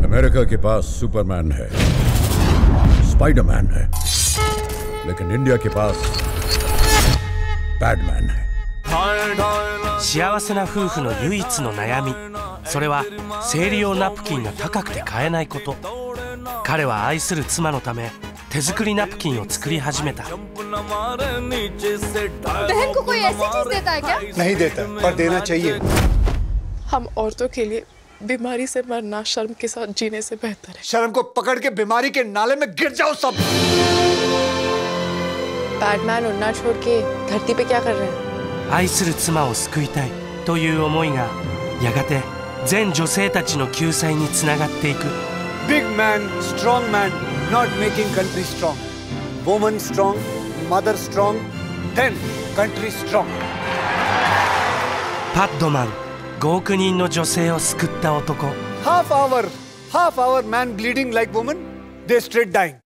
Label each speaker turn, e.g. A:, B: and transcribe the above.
A: अमेरिका के पास सुपरमैन है, स्पाइडरमैन है, लेकिन इंडिया के पास बैडमैन है।
B: 幸せな夫婦の唯一の悩み、それは生理用ナプキンが高くて買えないこと。彼は愛する妻のため手作りナプキンを作り始めた。
C: बहन को कोई ऐसी चीज देता है क्या?
D: नहीं देता, पर देना चाहिए।
E: हम औरतों के लिए बीमारी से मरना शर्म के साथ जीने से बेहतर है।
D: शर्म को पकड़ के बीमारी के नाले में गिर जाओ सब।
E: बैटमैन उड़ना छोड़ के धरती पे क्या कर रहे हैं?
B: 愛する妻を救いたいという思いがやがて全女性たちの救済につながっていく。
D: Big man, strong man, not making country strong. Woman strong, mother strong, then country strong.
B: パッドマン、5億人の女性を救った男。
D: Half hour man bleeding like woman, they straight dying.